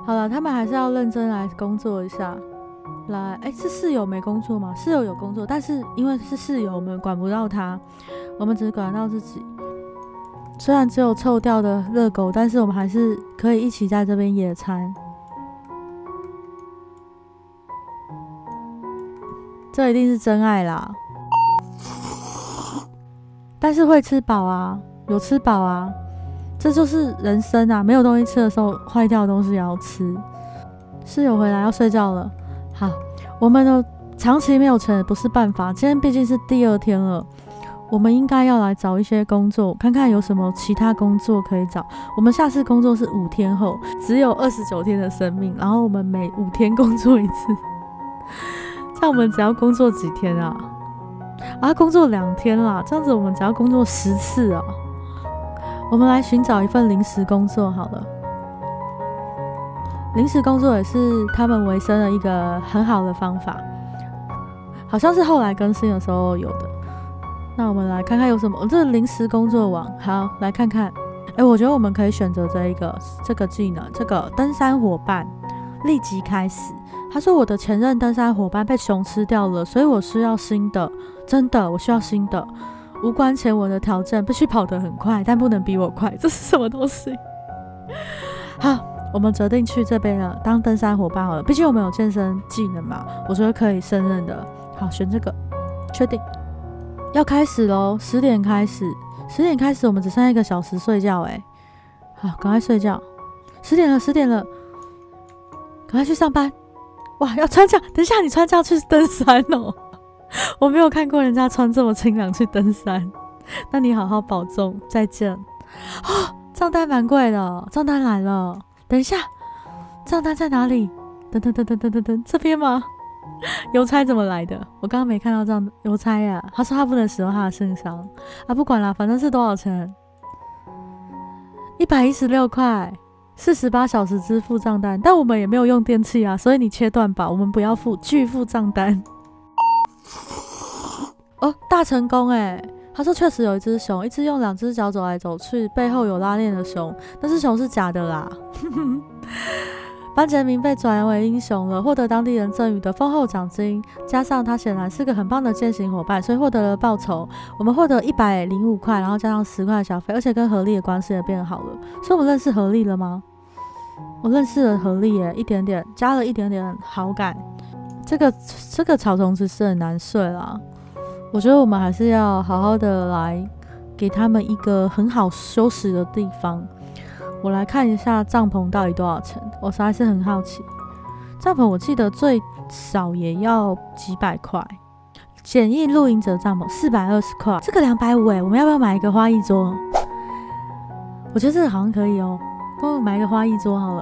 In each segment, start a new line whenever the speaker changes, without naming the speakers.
好了，他们还是要认真来工作一下。来，是室友没工作吗？室友有工作，但是因为是室友，我们管不到他，我们只管到自己。虽然只有臭掉的热狗，但是我们还是可以一起在这边野餐。这一定是真爱啦！但是会吃饱啊，有吃饱啊，这就是人生啊！没有东西吃的时候，坏掉的东西也要吃。室友回来要睡觉了，好，我们的长期没有钱不是办法。今天毕竟是第2天了，我们应该要来找一些工作，看看有什么其他工作可以找。我们下次工作是5天后，只有29天的生命，然后我们每5天工作一次，这样我们只要工作几天啊？工作2天啦，这样子我们只要工作10次啊。我们来寻找一份临时工作好了。临时工作也是他们维生的一个很好的方法，好像是后来更新的时候有的。那我们来看看有什么，这个临时工作网，好，来看看。我觉得我们可以选择这个技能，这个登山伙伴立即开始。他说我的前任登山伙伴被熊吃掉了，所以我需要新的，真的，我需要新的。无关前我的条件，必须跑得很快，但不能比我快。这是什么东西？好，我们决定去这边了，当登山伙伴好了。毕竟我们有健身技能嘛，我觉得可以胜任的。好，选这个，确定。要开始咯，10点开始，10点开始，我们只剩下1个小时睡觉。好，赶快睡觉。10点了，10点了，赶快去上班。哇，要穿这样，等一下你穿这样去登山哦。我没有看过人家穿这么清凉去登山。那你好好保重，再见。账单蛮贵的，账单来了。等一下，账单在哪里？等，这边吗？邮差怎么来的？我刚刚没看到这样邮差呀。他说他不能使用他的信箱不管啦，反正是多少钱？116块，48小时支付账单。但我们也没有用电器啊，所以你切断吧，我们不要拒付账单。大成功他说确实有一只熊，一只用2只脚走来走去，背后有拉链的熊，那只熊是假的啦。班杰明被转为英雄了，获得当地人赠予的丰厚奖金，加上他显然是个很棒的践行伙伴，所以获得了报酬。我们获得105块，然后加上10块小费，而且跟何丽的关系也变好了。所以我们认识何丽了吗？我认识了何丽一点点，加了一点点好感。这个草丛子是很难睡啦，我觉得我们还是要好好的来给他们一个很好休息的地方。我来看一下帐篷到底多少钱，我实在是很好奇。帐篷我记得最少也要几百块，简易露营者帐篷420块，这个250我们要不要买一个花艺桌？我觉得这个好像可以帮我买一个花艺桌好了。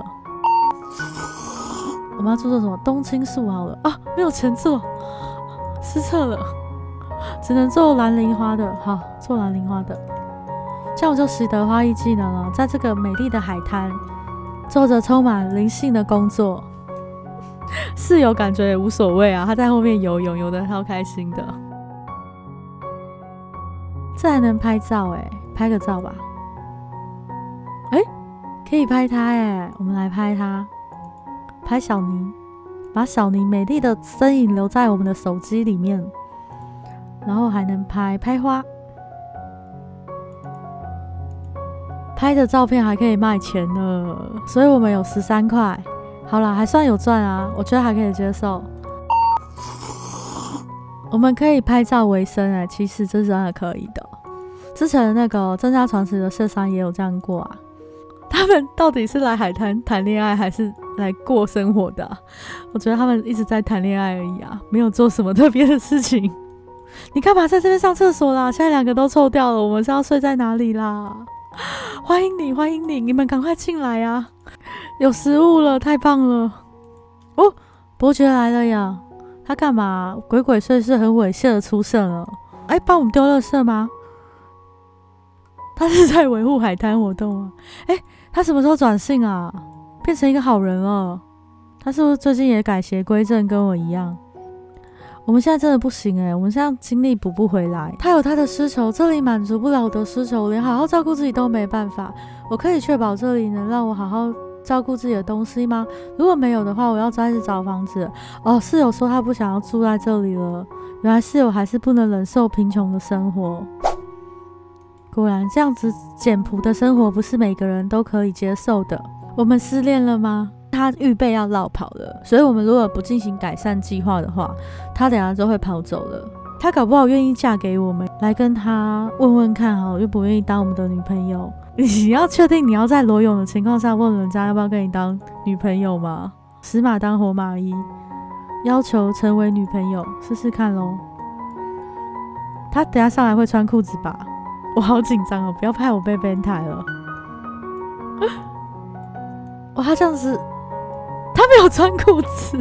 我们要做什么？冬青树好了没有钱做，失策了，只能做蓝铃花的。好，做蓝铃花的。这样我就习得花艺技能了，在这个美丽的海滩做着充满灵性的工作。室友感觉也无所谓他在后面游泳，游得超开心的。这还能拍照拍个照吧。可以拍他我们来拍他，拍小妮，把小妮美丽的身影留在我们的手机里面，然后还能拍花。拍的照片还可以卖钱呢，所以我们有13块。好啦，还算有赚我觉得还可以接受。我们可以拍照为生其实这是真的可以的。之前那个增加传奇的谢山也有这样过他们到底是来海滩谈恋爱还是来过生活的我觉得他们一直在谈恋爱而已没有做什么特别的事情。你干嘛在这边上厕所啦？现在2个都臭掉了，我们是要睡在哪里啦？欢迎你，欢迎你，你们赶快进来有食物了，太棒了。伯爵来了呀，他干嘛鬼鬼祟祟很猥亵的出现了？帮我们丢垃圾吗？他是在维护海滩活动他什么时候转性变成一个好人了？他是不是最近也改邪归正，跟我一样？我们现在真的不行我们现在精力补不回来。他有他的需求，这里满足不了我的需求，连好好照顾自己都没办法。我可以确保这里能让我好好照顾自己的东西吗？如果没有的话，我要开始找房子。哦，室友说他不想要住在这里了，原来室友还是不能忍受贫穷的生活。果然，这样子简朴的生活不是每个人都可以接受的。我们失恋了吗？他预备要落跑了，所以我们如果不进行改善计划的话，他等下就会跑走了。他搞不好愿意嫁给我们，来跟他问问看好，愿不愿意当我们的女朋友。你要确定你要在裸泳的情况下问人家要不要跟你当女朋友吗？死马当活马医，要求成为女朋友，试试看咯。他等下上来会穿裤子吧？我好紧张哦，不要害我被变态了。哇，他这样子，他没有穿裤子，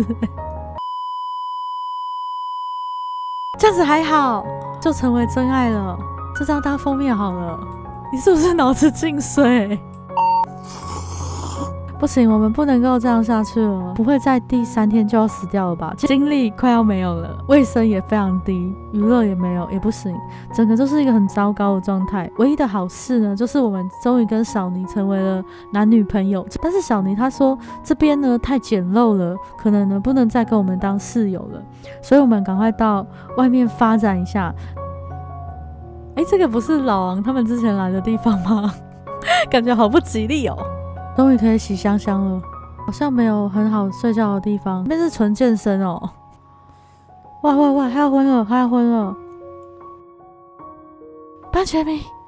这样子还好，就成为真爱了，就这样当封面好了。你是不是脑子进水？不行，我们不能够这样下去了，不会在第3天就要死掉了吧？精力快要没有了，卫生也非常低，娱乐也没有，也不行，整个就是一个很糟糕的状态。唯一的好事呢，就是我们终于跟小尼成为了男女朋友。但是小尼他说这边呢太简陋了，可能呢不能再跟我们当室友了，所以我们赶快到外面发展一下。这个不是老王他们之前来的地方吗？感觉好不吉利哦。终于可以洗香香了，好像没有很好睡觉的地方，那边是纯健身哦。哇，他要昏了，他要昏了。班杰明，